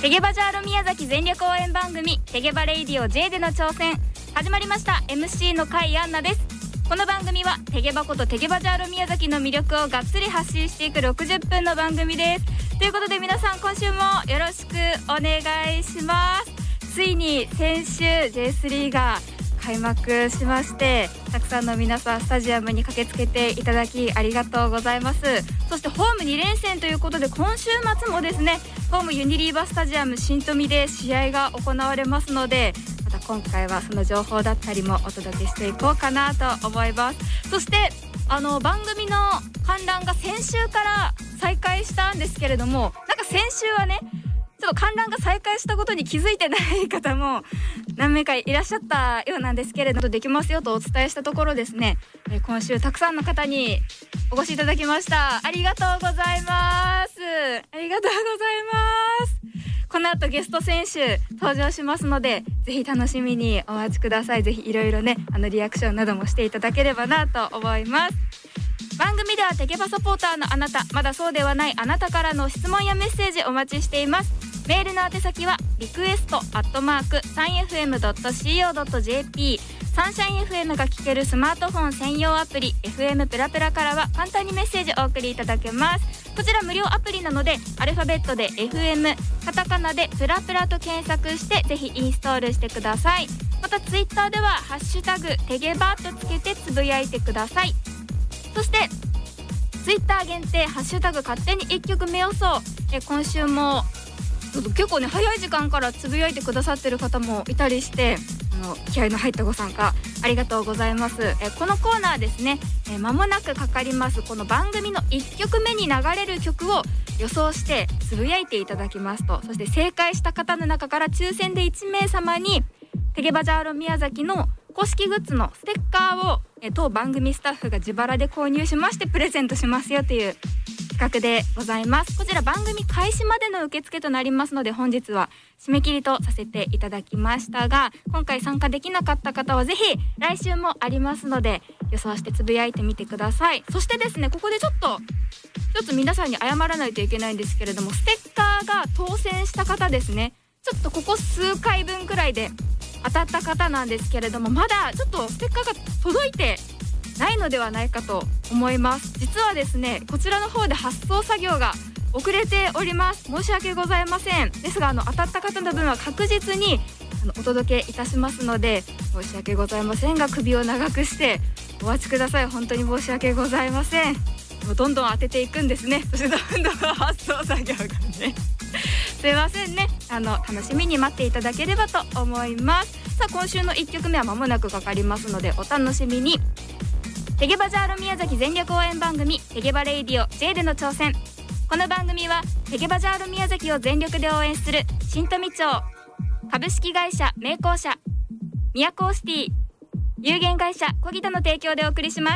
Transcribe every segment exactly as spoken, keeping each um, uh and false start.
テゲバジャーロ宮崎全力応援番組テゲバレイディオ J での挑戦始まりました。 エムシー の甲斐アンナです。この番組はテゲバことテゲバジャーロ宮崎の魅力をがっつり発信していくろくじゅっぷんの番組です。ということで皆さん今週もよろしくお願いします。ついに先週 ジェイスリー が開幕しまして、たくさんの皆さんスタジアムに駆けつけていただきありがとうございます。そしてホームに連戦ということで今週末もですね、ホームユニリーバスタジアム新富で試合が行われますので、また今回はその情報だったりもお届けしていこうかなと思います。そしてあの番組の観覧が先週から再開したんですけれども、なんか先週はねちょっと観覧が再開したことに気づいてない方も何名かいらっしゃったようなんですけれども、できますよとお伝えしたところですね、え今週たくさんの方にお越しいただきました。ありがとうございます。ありがとうございます。この後ゲスト選手登場しますので、ぜひ楽しみにお待ちください。ぜひいろいろねあのリアクションなどもしていただければなと思います。番組ではテゲバサポーターのあなた、まだそうではないあなたからの質問やメッセージお待ちしています。メールの宛先はリクエストアットマークサンエフエムドットシーオードットジェーピー、 サンシャイン エフエム が聞けるスマートフォン専用アプリ エフエム ペラペラからは簡単にメッセージお送りいただけます。こちら無料アプリなのでアルファベットで エフエム、 カタカナでプラプラと検索してぜひインストールしてください。またツイッターではハッシュタグテゲバとつけてつぶやいてください。そしてツイッター限定ハッシュタグ勝手にいっきょくめ予想、え今週も結構ね早い時間からつぶやいてくださってる方もいたりして、あの気合の入ったご参加ありがとうございます。えこのコーナーですね、え間もなくかかりますこの番組のいっきょくめに流れる曲を予想してつぶやいていただきますと、そして正解した方の中から抽選でいちめい様にテゲバジャーロ宮崎の公式グッズのステッカーをえ当番組スタッフが自腹で購入しましてプレゼントしますよという企画でございます。こちら番組開始までの受付となりますので、本日は締め切りとさせていただきましたが、今回参加できなかった方はぜひ来週もありますので予想してつぶやいてみてください。そしてですね、ここでちょっとちょっと皆さんに謝らないといけないんですけれども、ステッカーが当選した方ですね、ちょっとここ数回分くらいで当たった方なんですけれども、まだちょっとステッカーが届いてないのではないかと思います。実はですね、こちらの方で発送作業が遅れております。申し訳ございません。ですがあの当たった方の分は確実にあのお届けいたしますので、申し訳ございませんが首を長くしてお待ちください。本当に申し訳ございません。もうどんどん当てていくんですね。そしてどんどん発送作業がねすいませんね。あの楽しみに待っていただければと思います。さあ今週のいっきょくめは間もなくかかりますのでお楽しみに。テゲバジャーロ宮崎全力応援番組テゲバレイディオ J での挑戦。この番組はテゲバジャーロ宮崎を全力で応援する新富町株式会社名工社、宮古シティ有限会社小木田の提供でお送りします。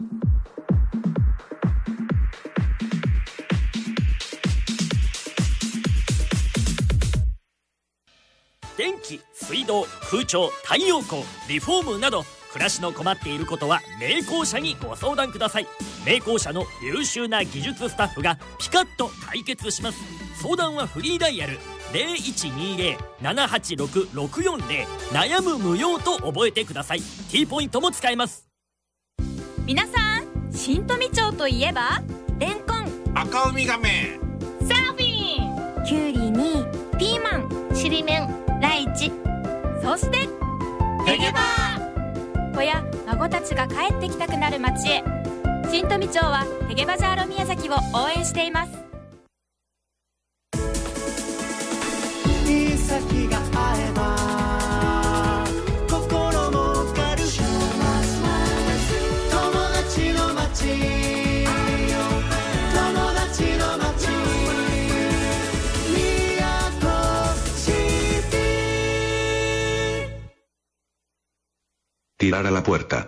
電気、水道、空調、太陽光、リフォームなど暮らしの困っていることは名工社にご相談ください。名工社の優秀な技術スタッフがピカッと解決します。相談はフリーダイヤル ゼロいちにゼロ ななはちろく ろくよんゼロ、 悩む無用と覚えてください。 T ポイントも使えます。 皆さん、新富町といえばレンコン、 赤ウミガメ、 サーフィン、 キュウリにピーマン、ちりめん、ライチ、 そしてテゲバ子や孫たちが帰ってきたくなる町へ。新富町はテゲバジャーロ宮崎を応援しています。 先が合えば心も変る週末友達の街、友達の街、宮古シティ。 Tirar a la puerta.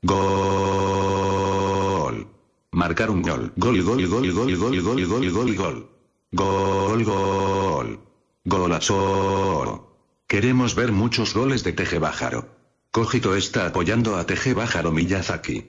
Gol. Marcar un gol. Gol, gol, gol, gol, gol, gol, gol, gol, gol. Gol, gol. Golazo. Queremos ver muchos goles de Tegebájaro. Cogito está apoyando a Tegebájaro Miyazaki.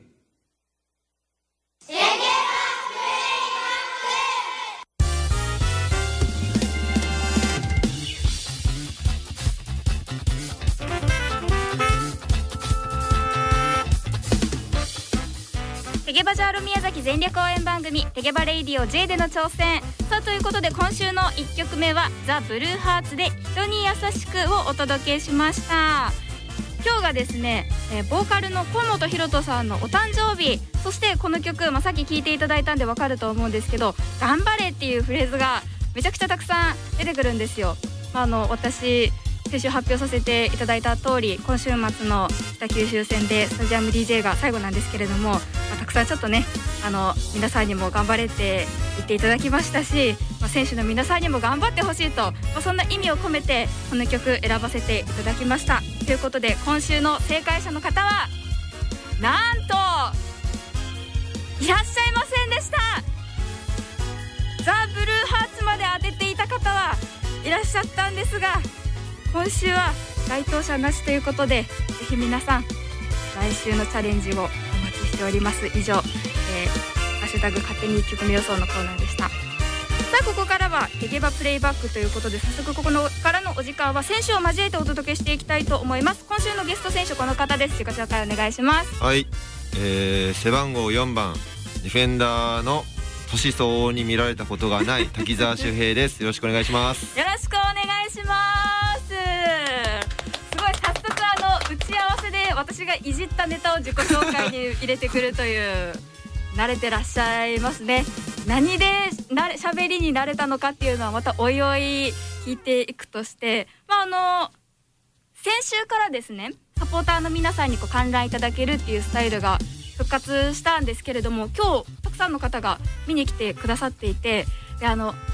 ール宮崎全力応援番組テゲバレイディオ J での挑戦。さあということで今週のいっきょくめはザ・ブルーハーツで人に優しくをお届けしました。今日がですね、えー、ボーカルの河本大翔さんのお誕生日。そしてこの曲、まあ、さっき聴いていただいたんでわかると思うんですけど、頑張れっていうフレーズがめちゃくちゃたくさん出てくるんですよ。まあ、あの私先週発表させていただいた通り、今週末の北九州戦でスタジアム ディージェー が最後なんですけれども、まあ、たくさんちょっとね、あの皆さんにも頑張れって言っていただきましたし、まあ、選手の皆さんにも頑張ってほしいと、まあ、そんな意味を込めてこの曲選ばせていただきました。ということで今週の正解者の方はなんといらっしゃいませんでした。ザ・ブルーハーツまで当てていた方はいらっしゃったんですが、今週は該当者なしということで、ぜひ皆さん来週のチャレンジをお待ちしております。以上、えー、ハッシュタグ勝手にいっきょくめ予想のコーナーでした。さあここからはテゲバプレイバックということで、早速ここのからのお時間は選手を交えてお届けしていきたいと思います。今週のゲスト選手この方です。自己紹介お願いします。 はい、えー、背番号よんばんディフェンダーの年相応に見られたことがない滝沢秀平です。よろしくお願いします。 よろしくお願いします。すごい早速あの打ち合わせで私がいじったネタを自己紹介に入れてくるという慣れてらっしゃいますね。何でなれ喋りに慣れたのかっていうのはまたおいおい聞いていくとして、まああの先週からですね、サポーターの皆さんにこう観覧いただけるっていうスタイルが復活したんですけれども、今日たくさんの方が見に来てくださっていて、であの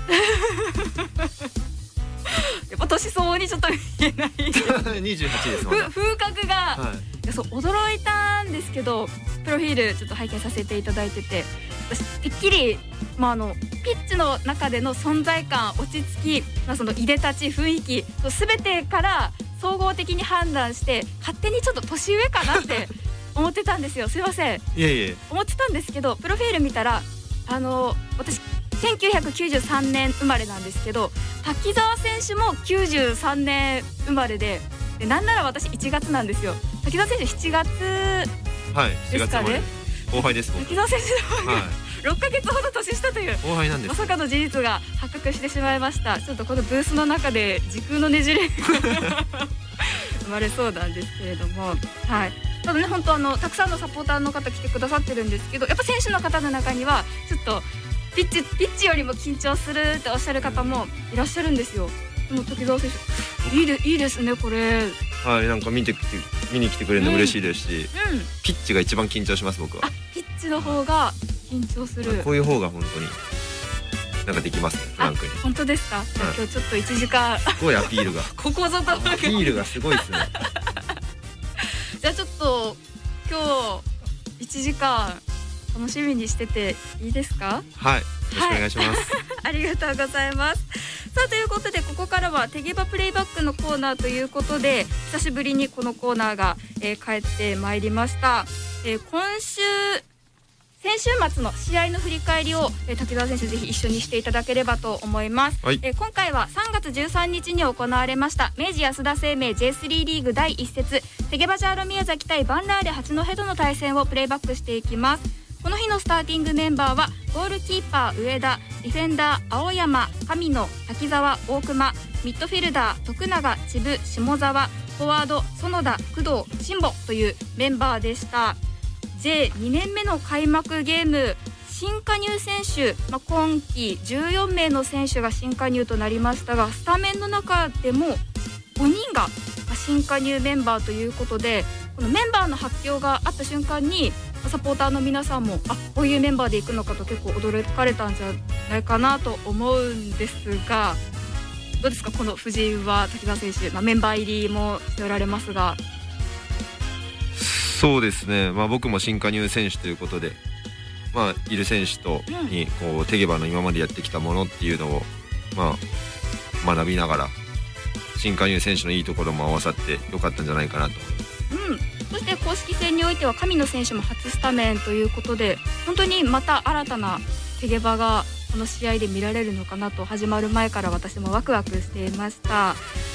やっぱ年相応にちょっと見えないにじゅうはちですもんね。 風格が、はい、いやそう驚いたんですけど、プロフィールちょっと拝見させていただいてて、私てっきり、まあ、あのピッチの中での存在感、落ち着き、まあ、そのいでたち、雰囲気全てから総合的に判断して勝手にちょっと年上かなって思ってたんですよ。すいません。 いえいえ。 思ってたんですけど、プロフィール見たらあの私せんきゅうひゃくきゅうじゅうさんねん生まれなんですけど、滝沢選手もきゅうじゅうさんねん生まれで、でなんなら私いちがつなんですよ。滝沢選手しちがつですかね。 後輩です。 滝沢選手の方が、はい、ろっかげつほど年下という後輩なんです。 まさかの事実が発覚してしまいました。ちょっとこのブースの中で時空のねじれ生まれそうなんですけれども、はい。ただね、本当あのたくさんのサポーターの方来てくださってるんですけど、やっぱ選手の方の中にはちょっとピッチピッチよりも緊張するっておっしゃる方もいらっしゃるんですよ。でも滝沢選手いいでいいですねこれ。 はい、なんか見てきて見に来てくれるの嬉しいですし、うんうん、ピッチが一番緊張します僕は。 あ、ピッチの方が緊張する。 こういう方が本当になんかできますね、フランクに。 本当ですか。はい、今日ちょっといちじかんすごいアピールがここぞとアピールがすごいですね。 じゃあちょっと今日いちじかん楽しみにしてていいですか。 はい、よろしくお願いします、はい、 ありがとうございます。さあということでここからはテゲバプレイバックのコーナーということで、久しぶりにこのコーナーが、えー、帰ってまいりました。えー、今週先週末の試合の振り返りを、えー、滝沢選手ぜひ一緒にしていただければと思います、はい。えー、今回はさんがつじゅうさんにちに行われました明治安田生命 ジェイスリー リーグだいいっ節テゲバジャーロ宮崎対バンラーレ八戸との対戦をプレイバックしていきます。この日のスターティングメンバーはゴールキーパー上田、ディフェンダー青山、神野、滝沢、大熊、ミッドフィルダー徳永、千部、下沢、フォワード園田、工藤、新保というメンバーでした。 ジェイに 年目の開幕ゲーム、新加入選手、まあ、今季じゅうよんめいの選手が新加入となりましたが、スタメンの中でもごにんが新加入メンバーということで、このメンバーの発表があった瞬間にサポーターの皆さんもあこういうメンバーでいくのかと結構驚かれたんじゃないかなと思うんですが、どうですかこの布陣は。滝沢選手、まあ、メンバー入りもしておられますが。 そうですね、まあ、僕も新加入選手ということで、まあ、いる選手とにこうテゲバの今までやってきたものっていうのを、まあ、学びながら新加入選手のいいところも合わさってよかったんじゃないかなと思います。 うん、そして公式戦においては神野選手も初スタメンということで、本当にまた新たなテゲバがこの試合で見られるのかなと始まる前から私もワクワクしていました。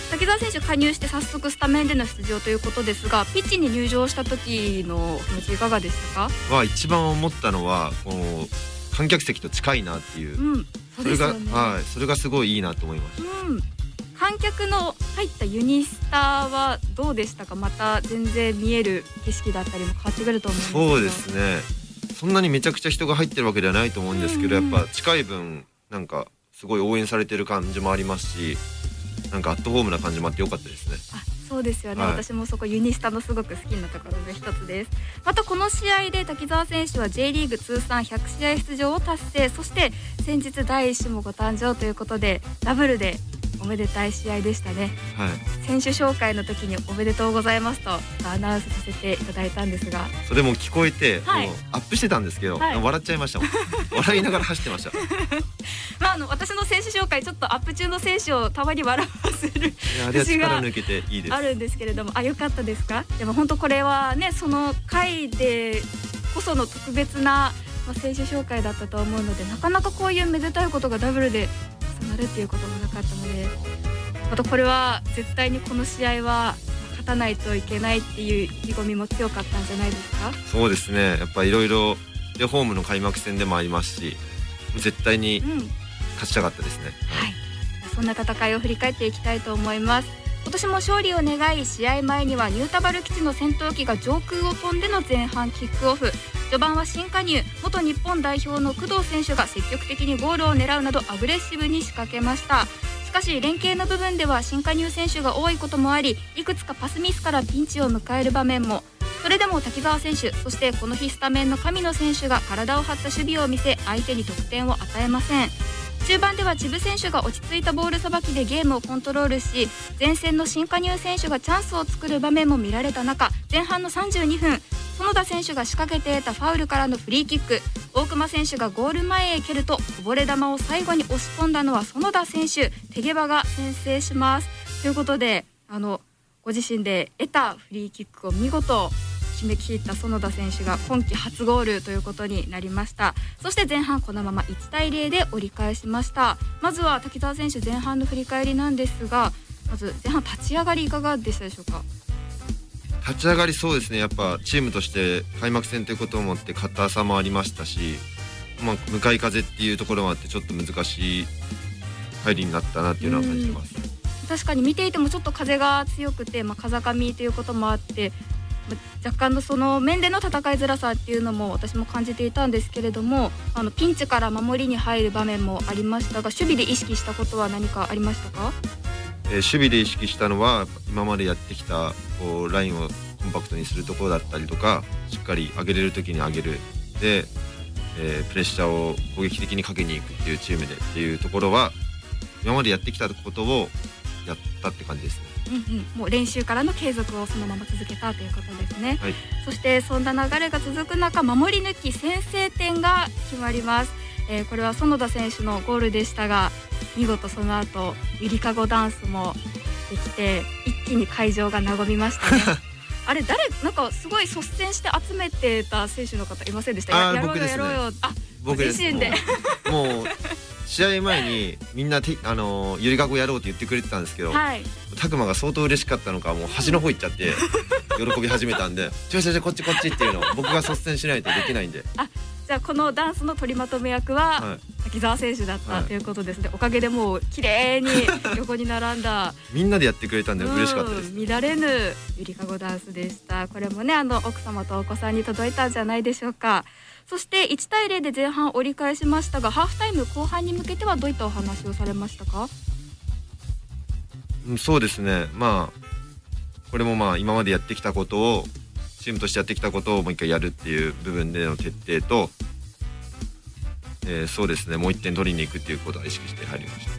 滝沢選手加入して早速スタメンでの出場ということですが、ピッチに入場した時の気持ちいかがでしたか？ は一番思ったのはこの観客席と近いなっていう、 うん、そうですよね。 それが、はい、それがすごいいいなと思いました。 うん、観客の入ったユニスタはどうでしたか？また全然見える景色だったりも変わってくると思うんですけど。 そうですね、そんなにめちゃくちゃ人が入ってるわけではないと思うんですけど、うんうん、やっぱ近い分なんかすごい応援されてる感じもありますし、なんかアットホームな感じもあって良かったですね。 あ、そうですよね、はい、私もそこユニスタのすごく好きなところの一つです。またこの試合で滝沢選手は J リーグ通算ひゃくしあい出場を達成、そして先日だいいっ種もご誕生ということでダブルでおめでたい試合でしたね、 はい、 選手紹介の時におめでとうございますとアナウンスさせていただいたんですが、 それも聞こえて、 はい、 もうアップしてたんですけど、はい、笑っちゃいましたもん笑いながら走ってましたまあ、あの私の選手紹介ちょっとアップ中の選手をたまに笑わせる節があれは力抜けていいですあるんですけれども、あ、良かったですか？でも本当これはね、その回でこその特別な、まあ、選手紹介だったと思うので、なかなかこういうめでたいことがダブルで重なるっていうこともなかったので、またこれは絶対にこの試合は勝たないといけないっていう意気込みも強かったんじゃないですか？ そうですね、やっぱいろいろでホームの開幕戦でもありますし、絶対に勝ちたかったですね、 うん、はい、そんな戦いを振り返っていきたいと思います。今年も勝利を願い、試合前にはニュータバル基地の戦闘機が上空を飛んでの前半キックオフ。序盤は新加入元日本代表の工藤選手が積極的にゴールを狙うなどアグレッシブに仕掛けました。しかし連携の部分では新加入選手が多いこともあり、いくつかパスミスからピンチを迎える場面も。それでも滝沢選手、そしてこの日スタメンの神野選手が体を張った守備を見せ、相手に得点を与えません。中盤ではチブ選手が落ち着いたボールさばきでゲームをコントロールし、前線の新加入選手がチャンスを作る場面も見られた中、前半のさんじゅうにふん、園田選手が仕掛けて得たファウルからのフリーキック、大熊選手がゴール前へ蹴ると、こぼれ球を最後に押し込んだのは園田選手、手ゲバが先制します。ということで、あのご自身で得たフリーキックを見事決めきった園田選手が今季初ゴールということになりました。そして前半このままいちたいゼロで折り返しました。まずは滝沢選手、前半の振り返りなんですが、まず前半立ち上がりいかがでしたでしょうか？ 立ち上がり、そうですね、やっぱチームとして開幕戦ということをもって硬さもありましたし、まあ、向かい風っていうところもあってちょっと難しい入りになったなっていうのは感じてます。 確かに見ていてもちょっと風が強くて、まあ、風上ということもあって、若干のその面での戦いづらさっていうのも私も感じていたんですけれども、あのピンチから守りに入る場面もありましたが、守備で意識したことは何かありましたか？ えー、守備で意識したのは今までやってきたこうラインをコンパクトにするところだったりとか、しっかり上げれる時に上げるで、えー、プレッシャーを攻撃的にかけにいくっていうチームでっていうところは今までやってきたことをやったって感じですね。 うんうん、もう練習からの継続をそのまま続けたということですね、 はい、 そしてそんな流れが続く中、守り抜き先制点が決まります。えー、これは園田選手のゴールでしたが、見事その後ゆりかごダンスもできて一気に会場が和みましたねあれ誰なんかすごい率先して集めてた選手の方いませんでした？ あやろうよ、 僕ですね、 やろうよ、あ、 僕です。 ご自身でもう、もう試合前にみんなてあのゆりかごやろうって言ってくれてたんですけど、 はい、 拓磨が相当嬉しかったのか、もう端の方行っちゃって喜び始めたんでちょいちょいちょいこっちこっちっていうのを僕が率先しないとできないんで、 あ、じゃあこのダンスの取りまとめ役は、はい、滝沢選手だった、はい、ということですね。おかげでもう綺麗に横に並んだみんなでやってくれたんで嬉しかったです。 乱れぬゆりかごダンスでした。これもね、あの奥様とお子さんに届いたんじゃないでしょうか。そしていちたいゼロで前半折り返しましたが、ハーフタイム後半に向けてはどういったお話をされましたか？ うん、そうですね、まあこれもまあ今までやってきたことをチームとしてやってきたことをもう一回やるっていう部分での徹底と、えー、そうですね、もういってん取りに行くっていうことは意識して入りました。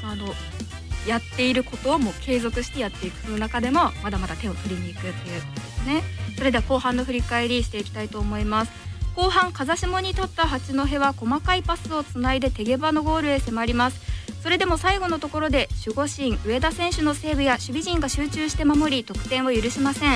あのやっていることをもう継続してやっていく、その中でもまだまだ手を取りに行くっていうことですね。それでは後半の振り返りしていきたいと思います。後半、風下に立った八戸は細かいパスをつないで手ゲバのゴールへ迫ります。それでも最後のところで守護神上田選手のセーブや守備陣が集中して守り、得点を許しません。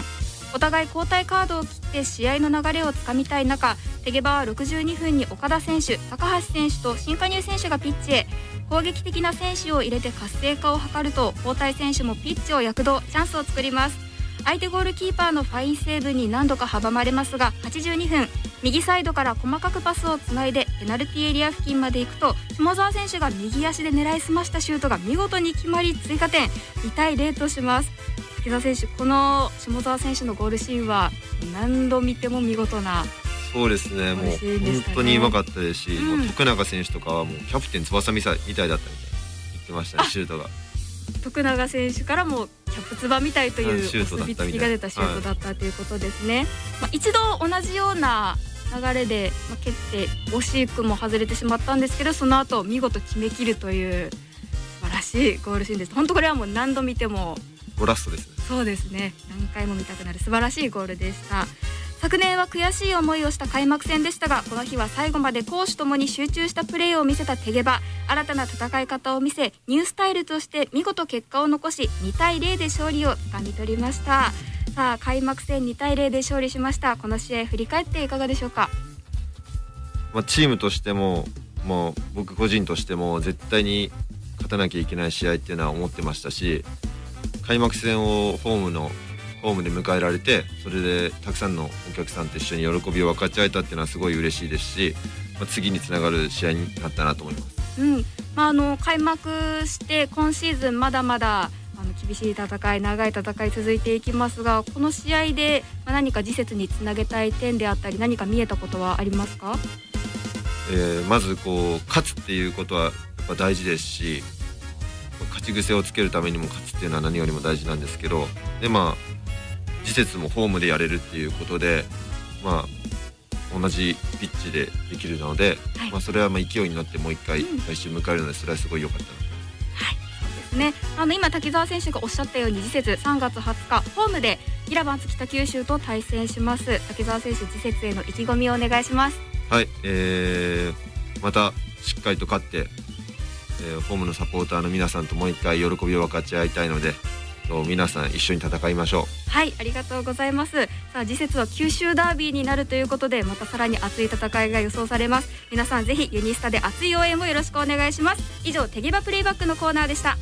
お互い交代カードを切って試合の流れをつかみたい中、テゲバはろくじゅうにふんに岡田選手、高橋選手と新加入選手がピッチへ。攻撃的な選手を入れて活性化を図ると、交代選手もピッチを躍動、チャンスを作ります。相手ゴールキーパーのファインセーブに何度か阻まれますが、はちじゅうにふん、右サイドから細かくパスをつないでペナルティエリア付近まで行くと、下澤選手が右足で狙いすましたシュートが見事に決まり追加点、にたいゼロとします。滝沢選手、この下澤選手のゴールシーンは何度見ても見事な。 そうですね、もう本当にうまかったですし、うん、もう徳永選手とかはもうキャプテン翼みたいだったみたい言ってましたね、シュートが。 徳永選手からもキャプツバみたいというお墨付きが出たシュートだったということですね。まあ、一度同じような流れで、まあ、蹴って惜しくも外れてしまったんですけど、その後見事決めきるという素晴らしいゴールシーンです。本当これはもう何度見てもゴラストですね。 そうですね、何回も見たくなる素晴らしいゴールでした。昨年は悔しい思いをした開幕戦でしたが、この日は最後まで攻守ともに集中したプレーを見せたテゲバ。新たな戦い方を見せ、ニュースタイルとして見事結果を残し、にたいゼロで勝利をつかみ取りました。さあ、開幕戦にたいゼロで勝利しました。この試合振り返っていかがでしょうか。 まあ、チームとしても、もう僕個人としても絶対に勝たなきゃいけない試合っていうのは思ってましたし、開幕戦をホームのホームで迎えられて、それでたくさんのお客さんと一緒に喜びを分かち合えたっていうのはすごい嬉しいですし、まあ、次につながる試合になったなと思います。 うん、まあ、あの開幕して今シーズンまだまだあの厳しい戦い、長い戦い続いていきますが、この試合で何か次節につなげたい点であったり、何か見えたことはありますか？ えー、まずこう勝つっていうことはやっぱ大事ですし、勝ち癖をつけるためにも勝つっていうのは何よりも大事なんですけど、でまあ次節もホームでやれるっていうことで、まあ、同じピッチでできるので、はい、まあ、それはまあ勢いに乗ってもう一回来週迎えるので、それはすごい良かったなと、 はい、そうですね。あの今滝沢選手がおっしゃったように、次節さんがつはつかホームでイラバンツ北九州と対戦します。滝沢選手、次節への意気込みをお願いします。 はい、えー、またしっかりと勝って、えー、ホームのサポーターの皆さんともう一回喜びを分かち合いたいので、皆さん一緒に戦いましょう。 はい、ありがとうございます。さあ、次節は九州ダービーになるということで、またさらに熱い戦いが予想されます。皆さんぜひユニスタで熱い応援もよろしくお願いします。以上、テゲバプレイバックのコーナーでした。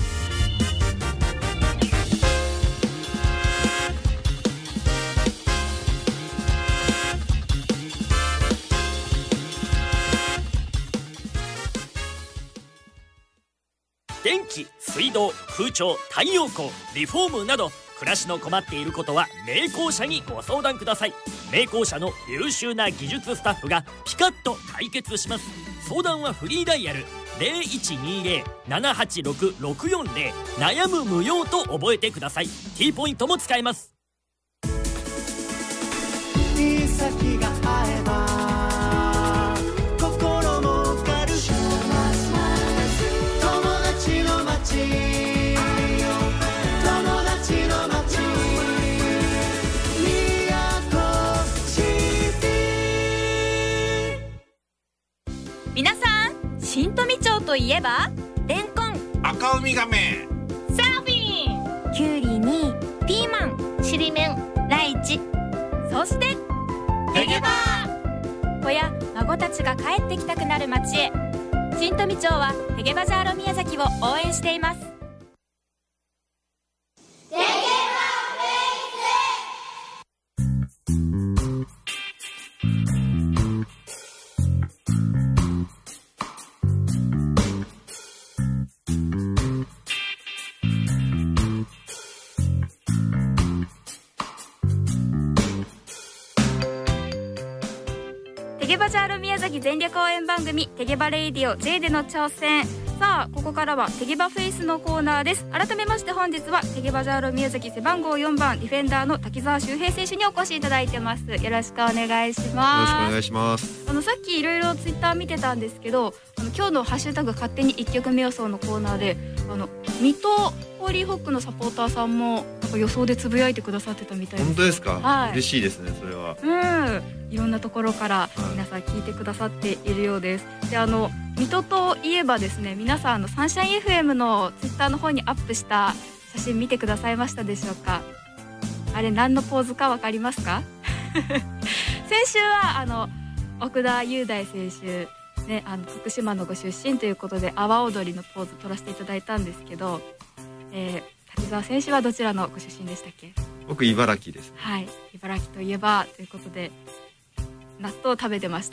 電気、水道、空調、太陽光、リフォームなど暮らしの困っていることは名工社にご相談ください。名工社の優秀な技術スタッフがピカッと解決します。相談はフリーダイヤル ゼロいちにゼロ ななはちろく ろくよんゼロ、 悩む無用と覚えてください。 T ポイントも使えます。 いい先があれば心も軽く、友達の街、友達の街、宮古シティ。 皆さん、新富町といえばレンコン、 赤ウミガメ、 サーフィン、 キュウリにピーマン、ちりめん、ライチ、 そしてテゲバ子や孫たちが帰ってきたくなる街へ。新富町はテゲバジャーロ宮崎を応援しています。テゲバジャーロ宮崎全力応援番組テゲバレイディオ J での挑戦。さあ、ここからはテゲバフェイスのコーナーです。改めまして本日はテゲバジャーロ宮崎背番号よんばんディフェンダーの滝沢修平選手にお越しいただいてます。よろしくお願いします。 よろしくお願いします。 あのさっきいろいろツイッター見てたんですけど、あの今日のハッシュタグ勝手にいっきょくめ予想のコーナーで、あの水戸ホーリーホックのサポーターさんもなんか予想でつぶやいてくださってたみたいです。 本当ですか、 はい、 嬉しいですね、それは。 うん、いろんなところから皆さん聞いてくださっているようです。で、あの水戸といえばですね、皆さんのサンシャイン エフエム のツイッターの方にアップした写真見てくださいましたでしょうか。ああれ何のポーズか分かりますか？先週はあの奥田雄大選手、ね、あの福島のご出身ということで阿波踊りのポーズ取らせていただいたんですけど、えー、滝沢選手はどちらのご出身でしたっけ？ 僕茨城です。 はい、茨城といえばということで納豆を食べてました。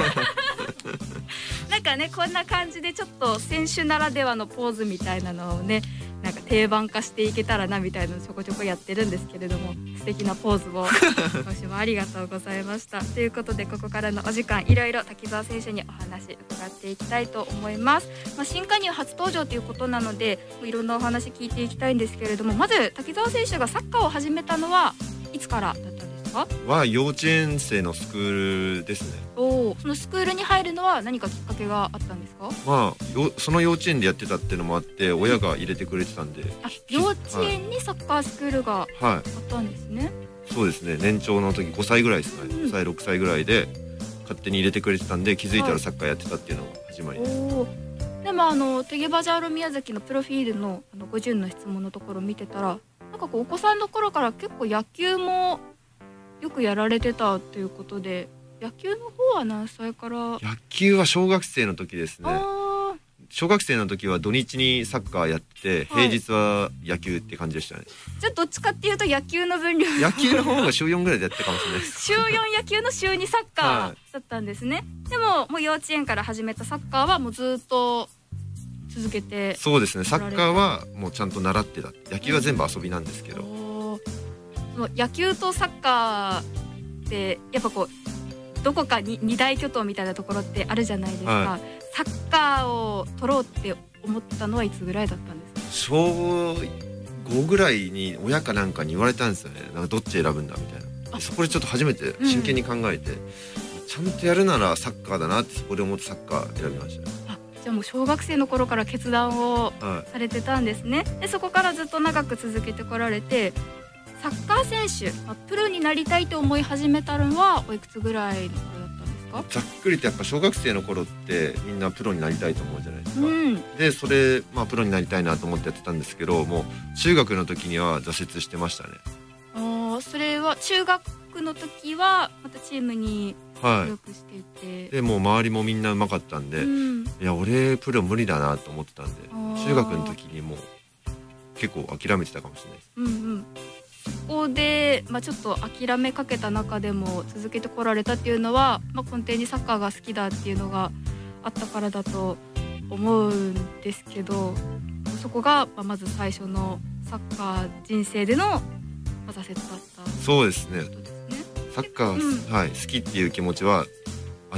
なんかね、こんな感じでちょっと選手ならではのポーズみたいなのをね、なんか定番化していけたらなみたいなのをちょこちょこやってるんですけれども、素敵なポーズを今週もありがとうございました。ということでここからのお時間、いろいろ滝沢選手にお話伺っていきたいと思います。まあ、新加入初登場ということなのでいろんなお話聞いていきたいんですけれども、まず滝沢選手がサッカーを始めたのはいつからだったんですか？ は幼稚園生のスクールですね。 お、そのスクールに入るのは何かきっかけがあったんですか？ まあよその幼稚園でやってたっていうのもあって親が入れてくれてたんで、 あ、幼稚園にサッカースクールがあったんですね。はい、 そうですね。年長の時ごさいぐらいですね、うん、ごさいろくさいぐらいで勝手に入れてくれてたんで、気づいたらサッカーやってたっていうのが始まりです。 はい、でもあのテゲバジャール宮崎のプロフィールのあのご順の質問のところを見てたら、なんかこうお子さんの頃から結構野球もよくやられてたということで、野球の方は何歳から？ 野球は小学生の時ですね。小学生の時は土日にサッカーやって、はい、平日は野球って感じでしたね。 じゃあどっちかっていうと野球の分量野球の方が週よんぐらいでやったかもしれないです。 週よん野球の週にサッカーだったんですね。はい、でももう幼稚園から始めたサッカーはもうずっと続けて。 そうですね。サッカーはもうちゃんと習ってた。野球は全部遊びなんですけど。 その野球とサッカーってやっぱこうどこかに二大巨頭みたいなところってあるじゃないですか。はい、サッカーを取ろうって思ったのはいつぐらいだったんですか？ 小ごぐらいに親かなんかに言われたんですよね。なんかどっち選ぶんだみたいな。そこでちょっと初めて真剣に考えて、うん、ちゃんとやるならサッカーだなってそこで思ってサッカー選びましたね。 あ、じゃあもう小学生の頃から決断をされてたんですね。はい、でそこからずっと長く続けてこられて、サッカー選手、まあ、プロになりたいと思い始めたのはおいくつぐらいの頃だったんですか？ ざっくりとやっぱ小学生の頃ってみんなプロになりたいと思うじゃないですか。 うん、 でそれ、まあ、プロになりたいなと思ってやってたんですけど、もう中学の時には挫折してましたね。 あ、それは中学の時はまたチームに所属していて、 はい、でもう周りもみんなうまかったんで、うん、いや俺プロ無理だなと思ってたんで、中学の時にもう結構諦めてたかもしれないです。 うんうん、ここで、まあ、ちょっと諦めかけた中でも続けてこられたっていうのは、まあ、根底にサッカーが好きだっていうのがあったからだと思うんですけど、そこが、まあ、まず最初のサッカー人生での、まあ、挫折だった。 そうですね。サッカー、うん、はい、好きっていう気持ちはあって、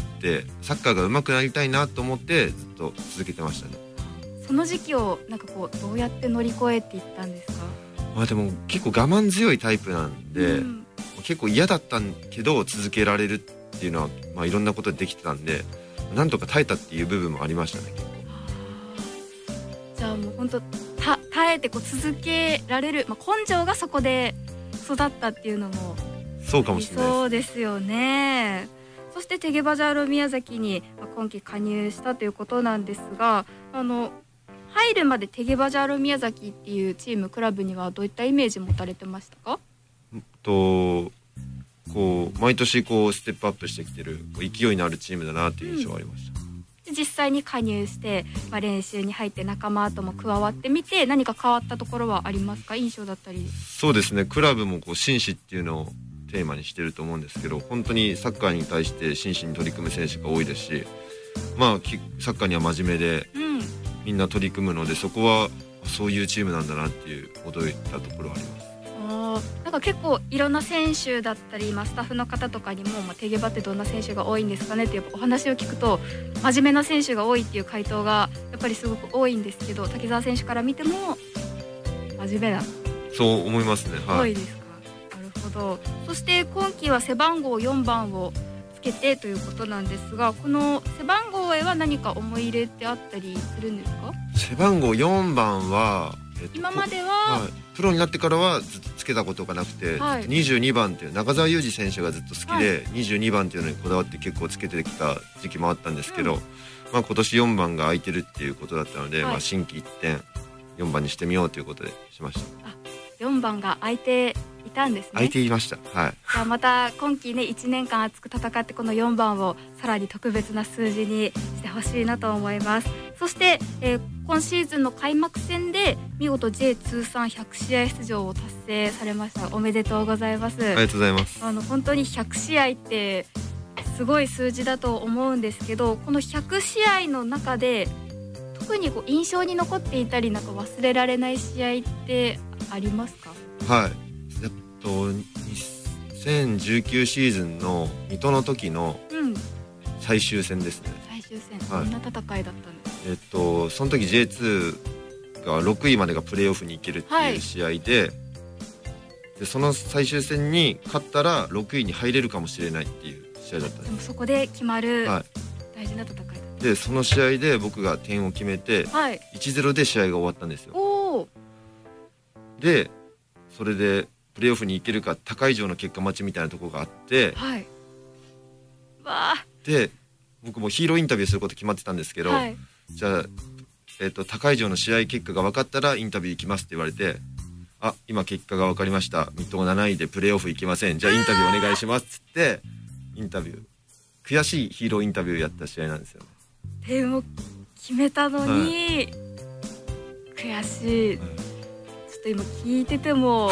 サッカーが上手くなりたいなと思ってずっと続けてましたね。 その時期をなんかこうどうやって乗り越えていったんですか？ まあでも結構我慢強いタイプなんで、うん、結構嫌だったんけど続けられるっていうのは、まあ、いろんなことできてたんで、なんとか耐えたっていう部分もありましたね。 じゃあもう本当た耐えてこう続けられる、まあ、根性がそこで育ったっていうのもそうかもしれないです。 そうですよね。そしてテゲバジャール宮崎に今季加入したということなんですが、あの入るまでテゲバジャール宮崎っていうチームクラブにはどういったイメージ持たれてましたか？ とこう毎年こうステップアップしてきてる勢いのあるチームだなという印象がありました。 うん、実際に加入して、まあ、練習に入って仲間とも加わってみて何か変わったところはありますか？印象だったり。そうですね。 クラブもこう紳士っていうのをテーマにしてると思うんですけど、本当にサッカーに対して真摯に取り組む選手が多いですし、まあサッカーには真面目で、うん、みんな取り組むので、そこはそういうチームなんだなっていう驚いたところはあります。 あ、なんか結構いろんな選手だったり、まあ、スタッフの方とかにも、まあ、テゲバってどんな選手が多いんですかねっていうお話を聞くと、真面目な選手が多いっていう回答がやっぱりすごく多いんですけど、滝沢選手から見ても真面目な。 そう思いますね。 はい、多いですか。なるほど。そして今季は背番号よんばんをつけてということなんですが、この背番号へは何か思い入れってあったりするんですか？ 背番号よんばんは、 えっと、今までは、 はい、プロになってからはずっとつけたことがなくて、はい、にじゅうにばんっていう中澤佑二選手がずっと好きで、はい、にじゅうにばんっていうのにこだわって結構つけてきた時期もあったんですけど、うん、まあ、今年よんばんが空いてるっていうことだったので、はい、まあ、心機一転よんばんにしてみようということでしました。 あ、よんばんが空いていたんですね。 空いていました。はい。 じゃあまた今期ねいちねんかん熱く戦ってこのよんばんをさらに特別な数字にしてほしいなと思います。そして、えー、今シーズンの開幕戦で見事 ジェイ 通算ひゃくしあい出場を達成されました。おめでとうございます。 ありがとうございます。 あの本当にひゃくしあいってすごい数字だと思うんですけど、このひゃくしあいの中で特にこう印象に残っていたりなんか忘れられない試合ってありますか？ はい。えっとにせんじゅうきゅうシーズンの水戸の時の最終戦ですね。 最終戦、どんな戦いだったんですか？ えっとその時 ジェイツー がろくいまでがプレーオフに行けるっていう試合で、はい、でその最終戦に勝ったらろくいに入れるかもしれないっていう試合だったんです。 でもそこで決まる大事な戦いだった。 でその試合で僕が点を決めて、はい、いちたいゼロ で試合が終わったんですよ。 おでそれでプレーオフに行けるか高い上の結果待ちみたいなところがあって、 はい、わで僕もヒーローインタビューすること決まってたんですけど、はい、じゃあ、えーと、高い上の試合結果が分かったらインタビュー行きますって言われて、あ今結果が分かりました、水戸がなないでプレーオフ行きません、じゃあインタビューお願いしますっつってインタビュー、悔しいヒーローインタビューやった試合なんですよね。 点を決めたのに、はい、悔しい、はい、ちょっと今聞いてても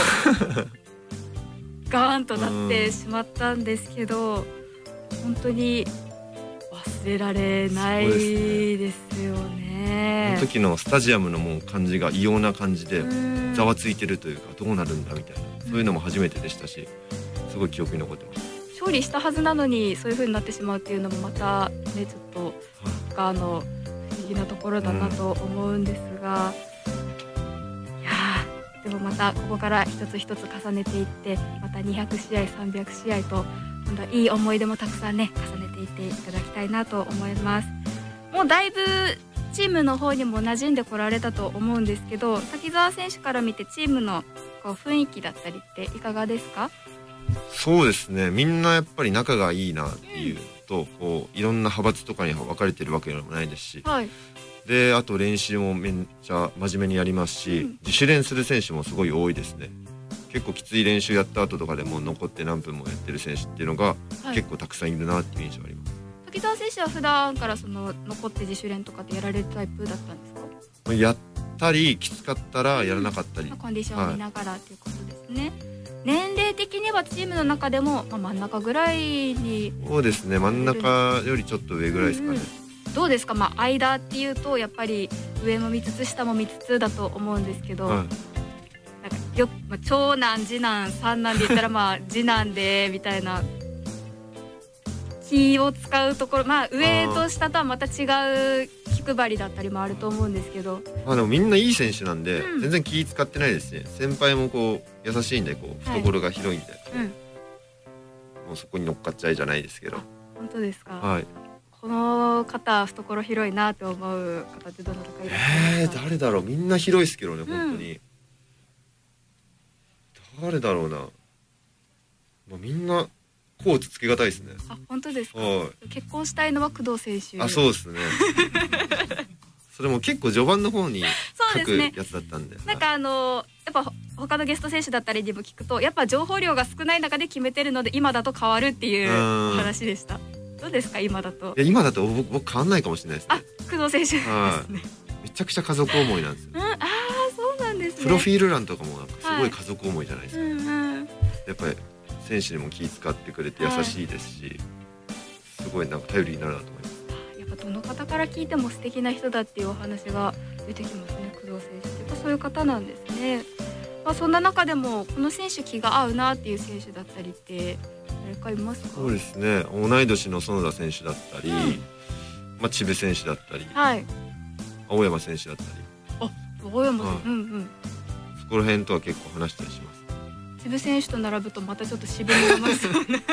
ガーンとなってしまったんですけど、本当に忘れられないですよね。 その時のスタジアムのもう感じが異様な感じでざわついてるというか、どうなるんだみたいな、そういうのも初めてでしたし、すごい記憶に残ってます。 勝利したはずなのにそういう風になってしまうっていうのもまたね、ちょっとあの不思議なところだなと思うんですが、うん、いやでもまたここから一つ一つ重ねていって、またにひゃくしあいさんびゃくしあいと今度はいい思い出もたくさんね重ねていっていただきたいなと思います。もうだいぶチームの方にも馴染んでこられたと思うんですけど、滝沢選手から見てチームのこう雰囲気だったりっていかがですか？ そうですね、みんなやっぱり仲がいいなっていうと、うん、こういろんな派閥とかに分かれてるわけでもないですし、はい、であと練習もめっちゃ真面目にやりますし、うん、自主練する選手もすごい多いですね。結構きつい練習やった後とかでも残って何分もやってる選手っていうのが結構たくさんいるなっていう印象があります。 滝沢選手は普段からその残って自主練とかでやられるタイプだったんですか？ やったりきつかったらやらなかったり、うん、 コンディションを見ながらということですね。はい、年齢的にはチームの中でも、まあ、真ん中ぐらいに。 そうですね、真ん中よりちょっと上ぐらいですかね。 うんうん、どうですか、まあ、間っていうとやっぱり上も見つつ下も見つつだと思うんですけど、はい、なんかよ、まあ、長男次男三男で言ったらまあ次男でみたいな気を使うところ、まあ、上と下とはまた違う気配りだったりもあると思うんですけど、 まあ、でもみんないい選手なんで、うん、全然気使ってないですね。先輩もこう優しいんで、こう懐が広いんで、はい、もうそこに乗っかっちゃいじゃないですけど。 本当ですか？ はい。 この方懐広いなって思う方ってどなたかいらっしゃいますか？ えー、誰だろう、みんな広いですけどね、本当に、うん、誰だろうな、まあ、みんなコーツつけがたいですね。 あ、本当ですか？ はい。 結婚したいのは工藤選手。 あ、そうですねそれも結構序盤の方に書くやつだったんで、 なんかあのやっぱ他のゲスト選手だったりにも聞くと、やっぱ情報量が少ない中で決めてるので今だと変わるっていう話でした。どうですか今だと？ いや今だと僕、僕変わんないかもしれないですね。 あ、工藤選手ですね。 めちゃくちゃ家族思いなんですよ。 うん、ああそうなんですね。 プロフィール欄とかもなんかすごい家族思いじゃないですか。はい、うんうん、やっぱり選手にも気遣ってくれて優しいですし、はい、すごいなんか頼りになるなと思います。 やっぱどの方から聞いても素敵な人だっていうお話が出てきますね、工藤選手って。やっぱそういう方なんですね。まあ、そんな中でもこの選手気が合うなっていう選手だったりって誰かいますか？ そうですね、同い年の園田選手だったり、うん、まあ、千部選手だったり、はい、青山選手だったり。 あ、青山選手、うんうん、 そこら辺とは結構話したりします。 千部選手と並ぶとまたちょっと渋みが増すよね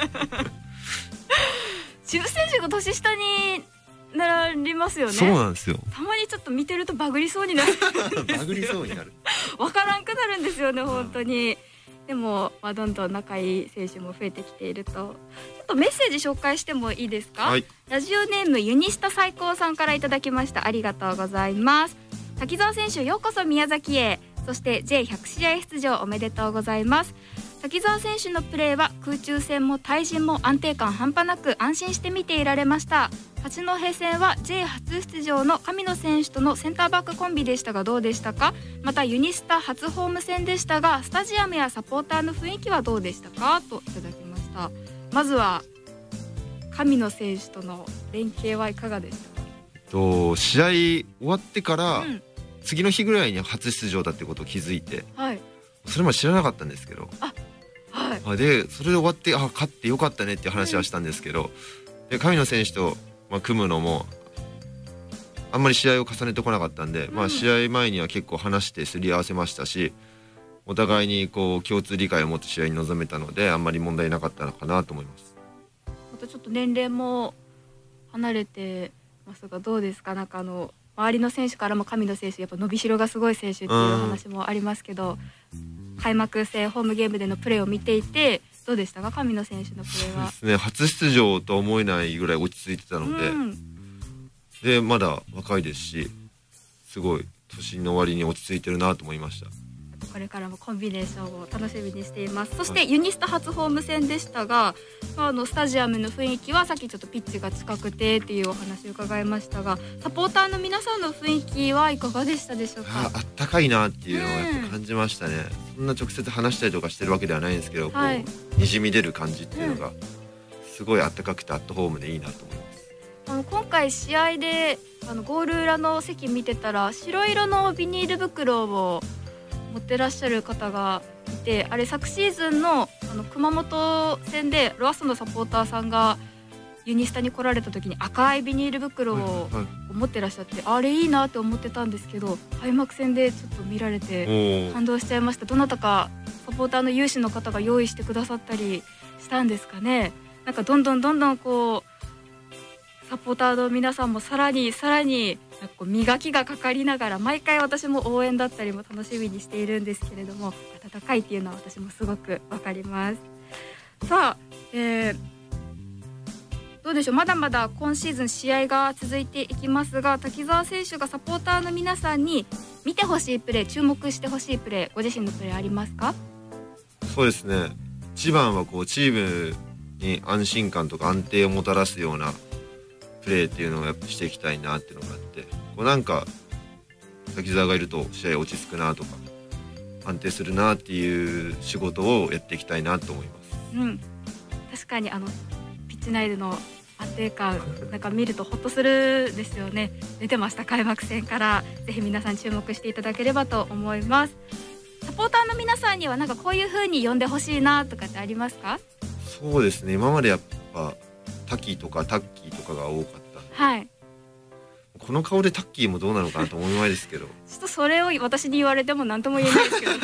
千部選手が年下になりますよね。 そうなんですよ。 たまにちょっと見てるとバグりそうになるバグりそうになるわからんくなるんですよね、本当に。でも、まあ、どんどん仲いい選手も増えてきていると。ちょっとメッセージ紹介してもいいですか？はい、ラジオネームユニスタ最高さんからいただきました。ありがとうございます。滝沢選手ようこそ宮崎へ。そして ジェイひゃく 試合出場おめでとうございます。 滝沢選手のプレーは空中戦も対人も安定感半端なく安心して見ていられました。八戸戦は ジェイ 初出場の神野選手とのセンターバックコンビでしたがどうでしたか。またユニスタ初ホーム戦でしたがスタジアムやサポーターの雰囲気はどうでしたかといただきました。まずは神野選手との連携はいかがでしたか。 と試合終わってから、うん、次の日ぐらいに初出場だってことを気づいて、はい、それまで知らなかったんですけど、あ、はい、でそれで終わってあ勝ってよかったねっていう話はしたんですけど、うん、で神野選手と、まあ、組むのもあんまり試合を重ねてこなかったんで、うん、まあ、試合前には結構話してすり合わせましたしお互いにこう共通理解を持って試合に臨めたのであんまり問題なかったのかなと思います。 またちょっと年齢も離れてますがどうですか。なんかあの周りの選手からも神野選手やっぱ伸びしろがすごい選手っていう話もありますけど、開幕戦ホームゲームでのプレーを見ていてどうでしたか神野選手のプレーは。 そうですね、初出場とは思えないぐらい落ち着いてたので、うん、でまだ若いですしすごい年の割に落ち着いてるなと思いました。 これからもコンビネーションを楽しみにしています。そしてユニスタ初ホーム戦でしたが、まあ、あのスタジアムの雰囲気はさっきちょっとピッチが近くてっていうお話を伺いましたがサポーターの皆さんの雰囲気はいかがでしたでしょうか。 あ, あったかいなっていうのをやっぱ感じましたね、うん、そんな直接話したりとかしてるわけではないんですけど、はい、こうにじみ出る感じっていうのがすごいあったかくてアットホームでいいなと思います。 あの今回試合であのゴール裏の席見てたら白色のビニール袋を持ってらっしゃる方がいてあれ昨シーズン の, あの熊本戦でロアッソのサポーターさんがユニスタに来られた時に赤いビニール袋を持ってらっしゃって、はいはい、あれいいなって思ってたんですけど開幕戦でちょっと見られて感動しちゃいました。どなたかサポーターの有志の方が用意してくださったりしたんですかね。なんかどんどんどんどんこうサポーターの皆さんもさらにさらになんかこう磨きがかかりながら毎回私も応援だったりも楽しみにしているんですけれども温かいっていうのは私もすごくわかります。さあ、えー、どうでしょう。まだまだ今シーズン試合が続いていきますが滝沢選手がサポーターの皆さんに見てほしいプレー注目してほしいプレーご自身のプレーありますか。 そうですね、一番はこうチームに安心感とか安定をもたらすようなプレーっていうのをやっぱしていきたいなっていうのがあってこうなんか滝沢がいると試合落ち着くなとか安定するなっていう仕事をやっていきたいなと思います、 うん、確かにあのピッチ内での安定感なんか見るとホッとするですよね。出てました開幕戦からぜひ皆さん注目していただければと思います。サポーターの皆さんにはなんかこういう風に呼んでほしいなとかってありますか。 そうですね、今までやっぱタキとかタッキーとかが多かったんで、 はい、 この顔でタッキーもどうなのかなと思いまいですけどちょっとそれを私に言われても何とも言えないですけど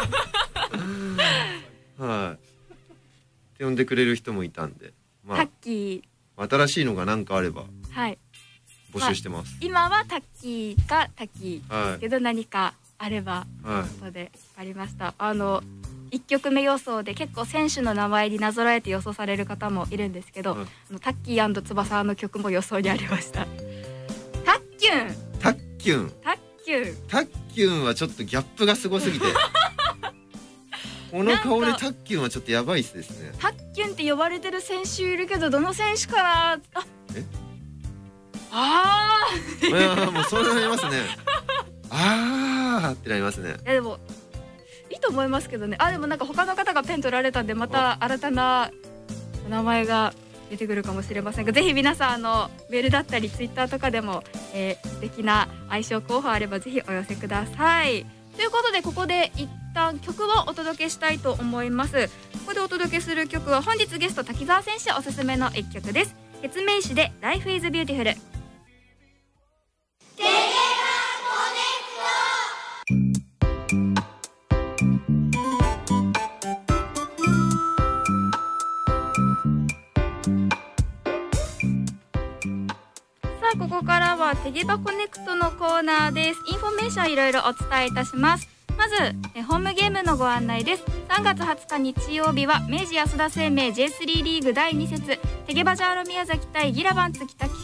はいって呼んでくれる人もいたんで、 まあ、タッキー新しいのが何かあれば募集してます、 まあ、今はタッキーかタッキーですけど、はい、何かあればということでありました、はい、あのいっきょくめ予想で結構選手の名前になぞらえて予想される方もいるんですけど、はい、あのタッキー&翼の曲も予想にありました。タッキュンタッキュンタッキュンタッキュンはちょっとギャップがすごすぎてこの顔でタッキュンはちょっとやばいですね。 タッキュンって呼ばれてる選手いるけどどの選手かなあえあーいやもうそうなりますねあーってなりますね。 いやでもいいと思いますけどね。あでもなんか他の方がペン取られたんでまた新たな名前が出てくるかもしれませんがぜひ皆さんあのメールだったりツイッターとかでも、えー、素敵な愛称候補あればぜひお寄せください。ということでここで一旦曲をお届けしたいと思います。ここでお届けする曲は本日ゲスト滝沢選手おすすめの一曲です。ケツメイシで Life is Beautiful。ここからはテゲバコネクトのコーナーです。インフォメーションいろいろお伝えいたします。まずえホームゲームのご案内です。さんがつはつか日曜日は明治安田生命 ジェイスリー リーグだいに節テゲバジャーロ宮崎対ギラバンツ北九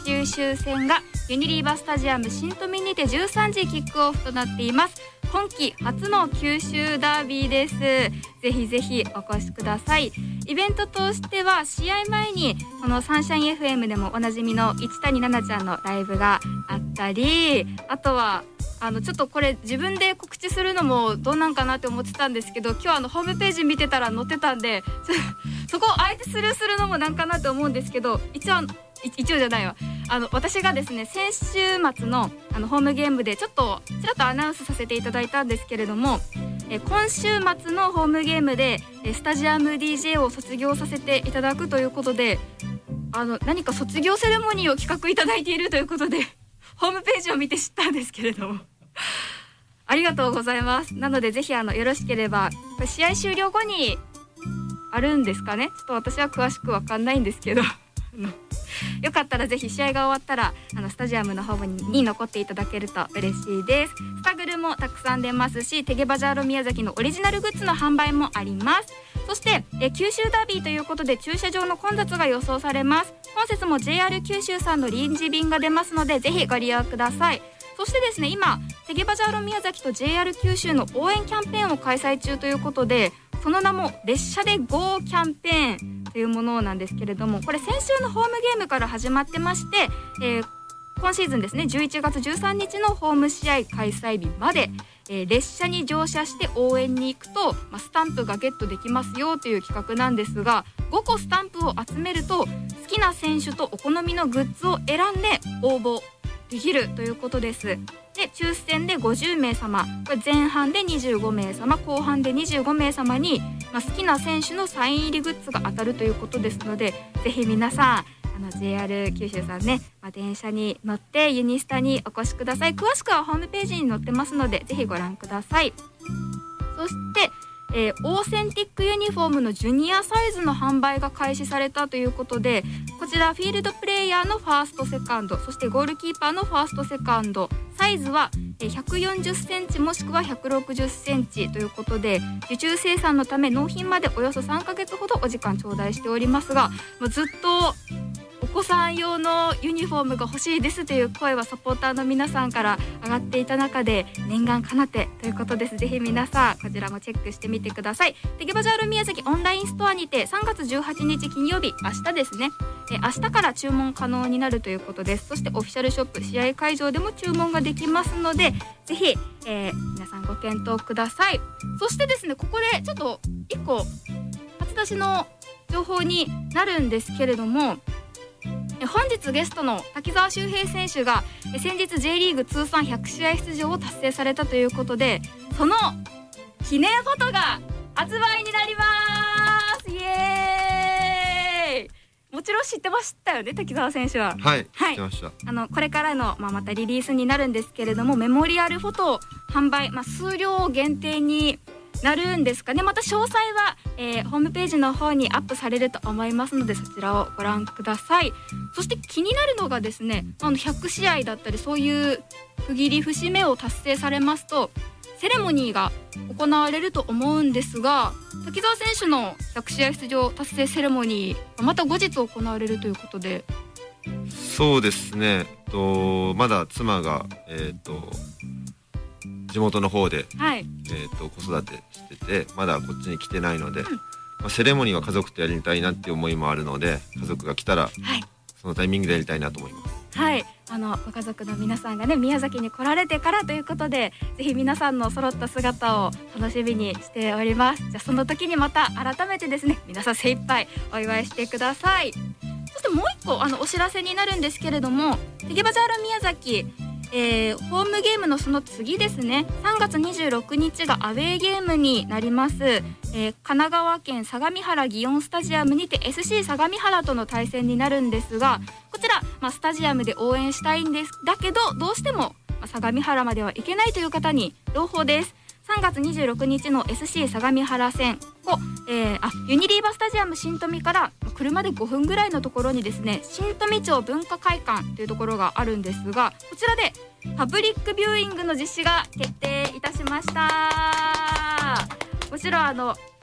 九州戦がユニリーバスタジアム新富にてじゅうさんじキックオフとなっています。今季初の九州ダービーです。ぜひぜひお越しください。イベントとしては試合前にこのサンシャイン エフエム でもおなじみの市谷奈々ちゃんのライブがあったり、あとはあのちょっとこれ自分で告知するのもどうなんかなって思ってたんですけど、今日あのホームページ見てたら載ってたんでそこをあえてスルーするのもなんかなと思うんですけど、一応一応じゃないわあの私がですね先週末のあのホームゲームでちょっとちらっとアナウンスさせていただいたんですけれども、え今週末のホームゲームでスタジアム ディージェー を卒業させていただくということで、あの何か卒業セレモニーを企画いただいているということでホームページを見て知ったんですけれどもありがとうございます。なのでぜひあのよろしければ試合終了後にあるんですかね、ちょっと私は詳しくわかんないんですけどよかったらぜひ試合が終わったらあのスタジアムの方にに残っていただけると嬉しいです。スタグルもたくさん出ますし、テゲバジャーロ宮崎のオリジナルグッズの販売もあります。そしてえ九州ダービーということで駐車場の混雑が予想されます。本節も ジェイアール 九州さんの臨時便が出ますのでぜひご利用ください。そしてですね、今テゲバジャーロ宮崎と ジェイアール 九州の応援キャンペーンを開催中ということで、その名も列車で ゴー キャンペーンというものなんですけれども、これ先週のホームゲームから始まってまして、えー、今シーズンですねじゅういちがつじゅうさんにちのホーム試合開催日まで、えー、列車に乗車して応援に行くと、まあ、スタンプがゲットできますよという企画なんですが、ごこスタンプを集めると好きな選手とお好みのグッズを選んで応募できるということです。で抽選でごじゅうめいさま、これ前半でにじゅうごめいさま、後半でにじゅうごめいさまに、まあ、好きな選手のサイン入りグッズが当たるということですので、ぜひ皆さんあの ジェイアール 九州さんね、まあ、電車に乗ってユニスタにお越しください。詳しくはホームページに載ってますのでぜひご覧ください。そしてえー、オーセンティックユニフォームのジュニアサイズの販売が開始されたということで、こちらフィールドプレイヤーのファーストセカンド、そしてゴールキーパーのファーストセカンド、サイズはひゃくよんじゅっセンチもしくはひゃくろくじゅっセンチということで、受注生産のため納品までおよそさんかげつほどお時間頂戴しておりますが、もうずっとお子さん用のユニフォームが欲しいですという声はサポーターの皆さんから上がっていた中で、念願かなってということです。ぜひ皆さんこちらもチェックしてみてください。テゲバジャール宮崎オンラインストアにてさんがつじゅうはちにち金曜日、明日ですね、え明日から注文可能になるということです。そしてオフィシャルショップ、試合会場でも注文ができますのでぜひ、えー、皆さんご検討ください。そしてですね、ここでちょっといっこ初出しの情報になるんですけれども、本日ゲストの滝沢秀平選手が先日 J リーグ通算ひゃくしあい出場を達成されたということで、その記念フォトが発売になります。イエーイ。もちろん知ってましたよね、滝沢選手は。 はい、 はい、 知ってました。 あのこれからの、まあ、またリリースになるんですけれども、メモリアルフォト販売、まあ、数量限定になるんですかね。また詳細は、えー、ホームページの方にアップされると思いますので、そちらをご覧ください。そして気になるのがですね、あのひゃくしあいだったりそういう区切り節目を達成されますとセレモニーが行われると思うんですが、滝沢選手のひゃくしあい出場達成セレモニーまた後日行われるということで。 そうですね、とまだ妻が、えー、と地元の方で、はいえー、と子育てしててまだこっちに来てないので、うんまあ、セレモニーは家族とやりたいなっていう思いもあるので、家族が来たら、はい、そのタイミングでやりたいなと思います。 はい、あのご家族の皆さんがね宮崎に来られてからということで、ぜひ皆さんの揃った姿を楽しみにしております。じゃあその時にまた改めてですね、皆さん精一杯お祝いしてください。そしてもう一個あのお知らせになるんですけれども、テゲバジャール宮崎えー、ホームゲームのその次ですね、さんがつにじゅうろくにちがアウェーゲームになります。えー、神奈川県相模原祇園スタジアムにて エスシー 相模原との対戦になるんですが、こちら、まあ、スタジアムで応援したいんですだけどどうしても、まあ、相模原までは行けないという方に朗報です。さんがつにじゅうろくにちの エスシー 相模原戦、ここ、えー、あユニリーバスタジアム新富から車でごふんぐらいのところにですね、新富町文化会館というところがあるんですが、こちらでパブリックビューイングの実施が決定いたしました。もちろんあの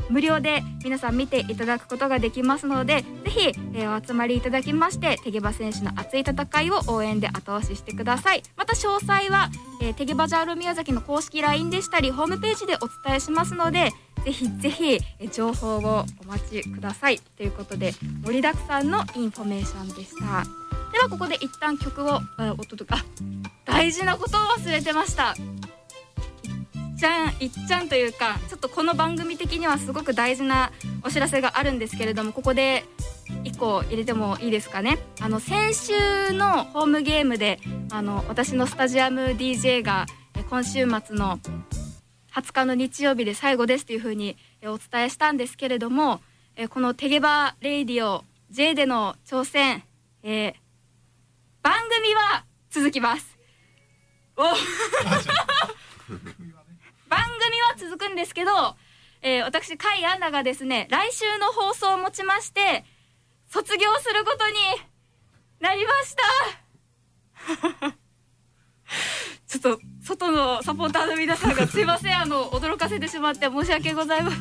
無料で皆さん見ていただくことができますので、ぜひ、えー、お集まりいただきましてテゲバ選手の熱い戦いを応援で後押ししてください。また詳細は、えー、テゲバジャール宮崎の公式 ライン でしたりホームページでお伝えしますので、ぜひぜひ情報をお待ちくださいということで、盛りだくさんのインフォメーションでした。ではここで一旦曲をお届け、あ、大事なことを忘れてました。いっちゃんいっちゃんというか、ちょっとこの番組的にはすごく大事なお知らせがあるんですけれども、ここでいっこ入れてもいいですかね。あの先週のホームゲームであの私のスタジアム ディージェー が今週末のはつかの日曜日で最後ですというふうにお伝えしたんですけれども、このテゲバレイディオ J での挑戦、えー、番組は続きます。お番組は続くんですけど、えー、私甲斐アンナがですね、来週の放送をもちまして卒業することになりましたちょっと外のサポーターの皆さんがすいません、あの驚かせてしまって申し訳ございません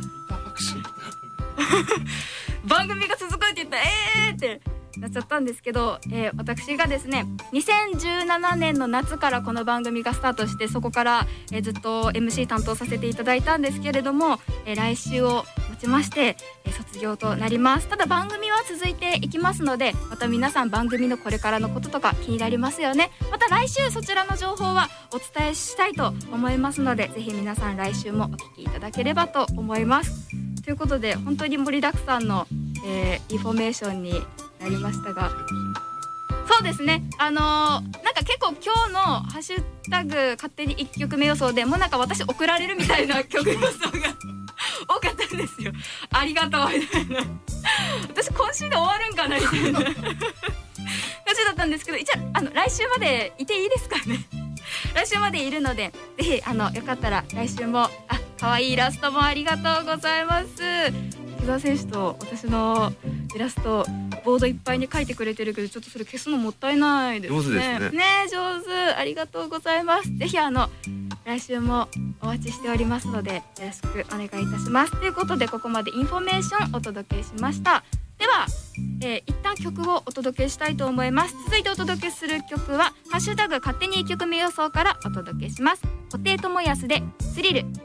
番組が続くって言ったらえーってなっちゃったんですけど、えー、私がですねにせんじゅうななねんの夏からこの番組がスタートして、そこから、えー、ずっと エムシー 担当させていただいたんですけれども、えー、来週をもちまして、えー、卒業となります。ただ番組は続いていきますので、また皆さん番組のこれからのこととか気になりますよね。また来週そちらの情報はお伝えしたいと思いますので、ぜひ皆さん来週もお聞きいただければと思います。ということで本当に盛りだくさんの、えー、インフォメーションになりましたが、そうですね、あのー、なんか結構今日のハッシュタグ勝手にいっきょくめ予想でもうなんか私送られるみたいな曲予想が多かったんですよ。ありがとうみたいな私今週で終わるんかなみたいな感じだったんですけど、一応あの来週までいていいですかね来週までいるので、ぜひあのよかったら来週も、あ、可愛いイラストもありがとうございます。木澤選手と私のイラストボードいっぱいに書いてくれてるけど、ちょっとそれ消すのもったいないですね。 上手ですね。 ね、上手、ありがとうございます。ぜひあの来週もお待ちしておりますのでよろしくお願いいたします。ということでここまでインフォメーションお届けしました。では、えー、一旦曲をお届けしたいと思います。続いてお届けする曲はハッシュタグ勝手にいっきょくめ予想からお届けします。布袋寅泰でスリル。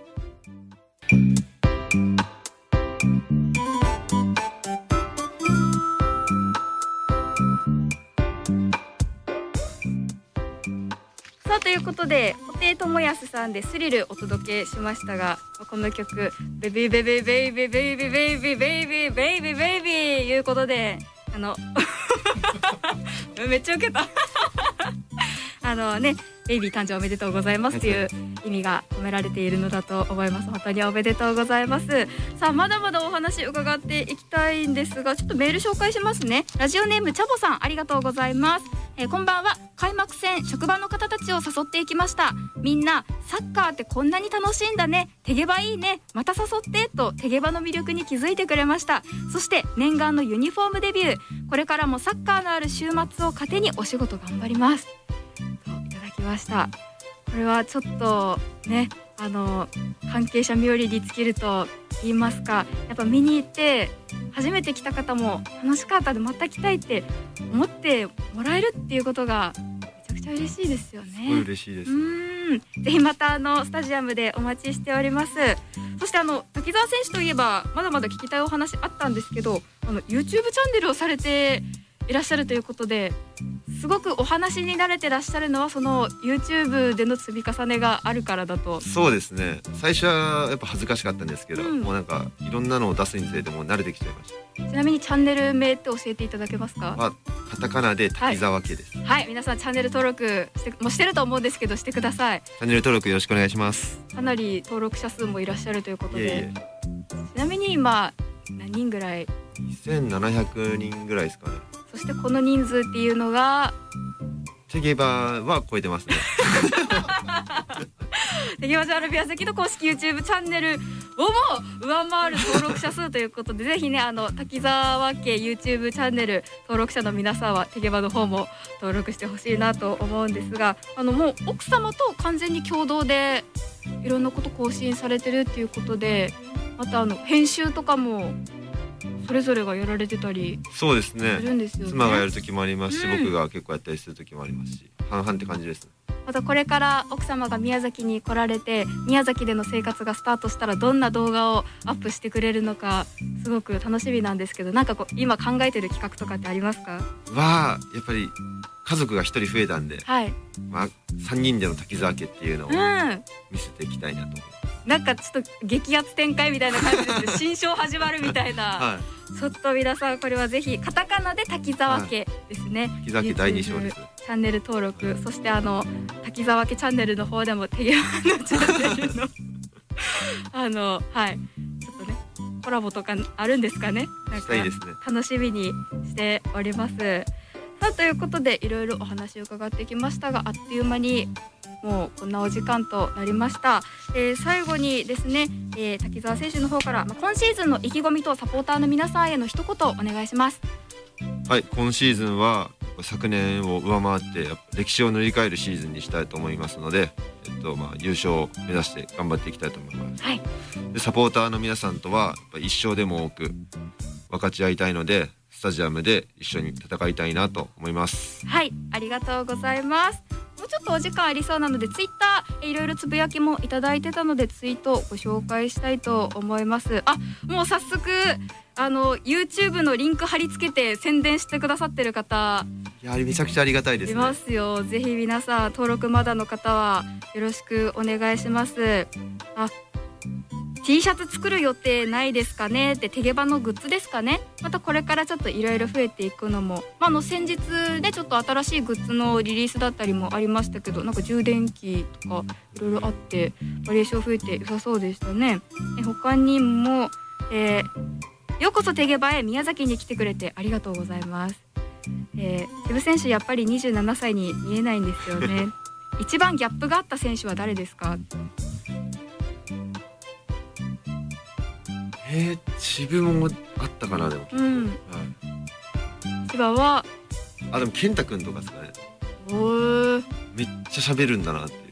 さあということで布袋寅泰さんでスリルお届けしましたが、この曲ベビーベビーベイビーベイビーベイビーベイビーベイビーベイビーいうことで、あのめっちゃウケたあのね、ベイビー誕生おめでとうございますという意味が込められているのだと思います。本当におめでとうございます。さあまだまだお話伺っていきたいんですが、ちょっとメール紹介しますね。ラジオネームチャボさん、ありがとうございます。えー、こんばんは。開幕戦職場の方たちを誘っていきました。みんなサッカーってこんなに楽しいんだね、テゲバいいね、また誘ってとテゲバの魅力に気づいてくれました。そして念願のユニフォームデビュー、これからもサッカーのある週末を糧にお仕事頑張りますといただきました。これはちょっとね、あの関係者冥利に尽きると言いますか、やっぱ見に行って初めて来た方も楽しかったでまた来たいって思ってもらえるっていうことがめちゃくちゃ嬉しいですよね。 すごい嬉しいです。 うーん、ぜひまたあのスタジアムでお待ちしております。そしてあの滝沢選手といえばまだまだ聞きたいお話あったんですけど、あの YouTube チャンネルをされていらっしゃるということで、すごくお話に慣れてらっしゃるのはその YouTube での積み重ねがあるからだと。 そうですね、最初はやっぱ恥ずかしかったんですけど、うん、もうなんかいろんなのを出すにつれてもう慣れてきちゃいました。 ちなみにチャンネル名って教えていただけますか？ まあ、カタカナで滝沢家です。 はい、はい、皆さんチャンネル登録してもうしてると思うんですけどしてください。 チャンネル登録よろしくお願いします。 かなり登録者数もいらっしゃるということで。 いえいえ。 ちなみに今何人ぐらい？ にせんななひゃくにんぐらいですかね。 そしてこの人数っていうのがテゲバは超えてますねテゲバジャール宮崎の公式 YouTube チャンネルをも上回る登録者数ということでぜひね、あの滝沢家 YouTube チャンネル登録者の皆さんはテゲバの方も登録してほしいなと思うんですが、あのもう奥様と完全に共同でいろんなこと更新されてるっていうことで、 またあの編集とかもそれぞれがやられてたりそうですねするんですよね。 妻がやる時もありますし、 うん、 僕が結構やったりする時もありますし、半々って感じですね。 またこれから奥様が宮崎に来られて宮崎での生活がスタートしたらどんな動画をアップしてくれるのかすごく楽しみなんですけど、なんかこう今考えてる企画とかってありますか？ はやっぱり家族が一人増えたんで、 はい、 まあ、さんにんでの滝沢家っていうのを見せていきたいなと思います、 うん、なんかちょっと激アツ展開みたいな感じですね新章始まるみたいな、はい、ちょっと皆さんこれはぜひカタカナで滝沢家ですね、はい、 滝沢家だいに章です。 チャンネル登録、そしてあの滝沢家チャンネルの方でもてげばのチャンネルのあのはいちょっとねコラボとかあるんですかね。なんか楽しみにしております。さあということでいろいろお話を伺ってきましたが、あっという間にもうこんなお時間となりました、えー、最後にですね、えー、滝沢選手の方から、まあ、今シーズンの意気込みとサポーターの皆さんへの一言お願いします。 はい、今シーズンは昨年を上回ってやっぱ歴史を塗り替えるシーズンにしたいと思いますので、えっとまあ、優勝を目指して頑張っていきたいと思います、はい、でサポーターの皆さんとはやっぱ一勝でも多く分かち合いたいのでスタジアムで一緒に戦いたいなと思います。 はい、ありがとうございます。もうちょっとお時間ありそうなのでツイッターいろいろつぶやきもいただいてたのでツイートをご紹介したいと思います。あ、もう早速あの YouTube のリンク貼り付けて宣伝してくださってる方いやめちゃくちゃありがたいですね。 いますよ。ぜひ皆さん登録まだの方はよろしくお願いします。あ、T シャツ作る予定ないですかねって手ゲバのグッズですかね。またこれからちょっといろいろ増えていくのも、まあ、あの先日ねちょっと新しいグッズのリリースだったりもありましたけど、なんか充電器とかいろいろあってバリエーション増えて良さそうでしたね。え他にも、えー、ようこそ手ゲバへ宮崎に来てくれてありがとうございます。えー、セブ選手やっぱりにじゅうななさいに見えないんですよね一番ギャップがあった選手は誰ですか？ えー、千葉もあったかな。でも、うん、はい、 千葉はあでも健太くんとかですかね。 おーめっちゃ喋るんだなっていう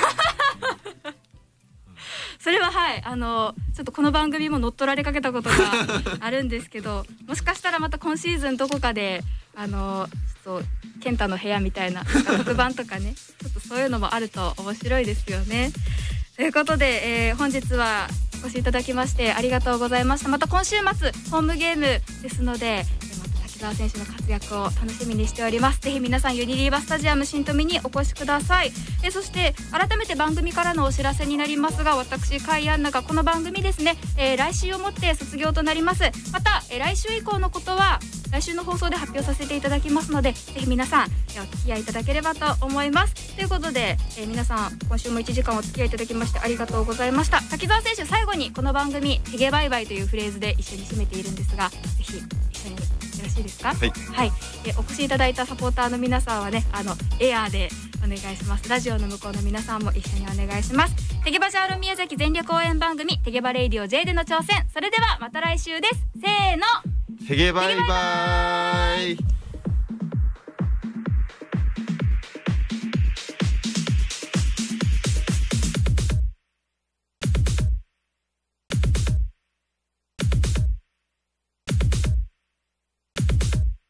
それははいあのちょっとこの番組も乗っ取られかけたことがあるんですけどもしかしたらまた今シーズンどこかであのちょっと健太の部屋みたいな特番とかねちょっとそういうのもあると面白いですよね。ということで、えー、本日はお越しいただきましてありがとうございました。また今週末ホームゲームですのでまた滝沢選手の活躍を楽しみにしております。ぜひ皆さんユニリーバスタジアム新富にお越しください。えそして改めて番組からのお知らせになりますが、私甲斐アンナがこの番組ですね、えー、来週をもって卒業となります。また、えー、来週以降のことは来週の放送で発表させていただきますので、ぜひ皆さんお付き合いいただければと思います。ということで、えー、皆さん今週もいちじかんお付き合いいただきましてありがとうございました。滝沢選手最後にこの番組「てげバイバイ」というフレーズで一緒に締めているんですが、ぜひ一緒によろしいですか？はい、はい、えー、お越しいただいたサポーターの皆さんはねあのエアーでお願いします。ラジオの向こうの皆さんも一緒にお願いします。てげばジャーロ宮崎全力応援番組てげばレイディオ J での挑戦、それではまた来週です。せーの、 てげバイバイ。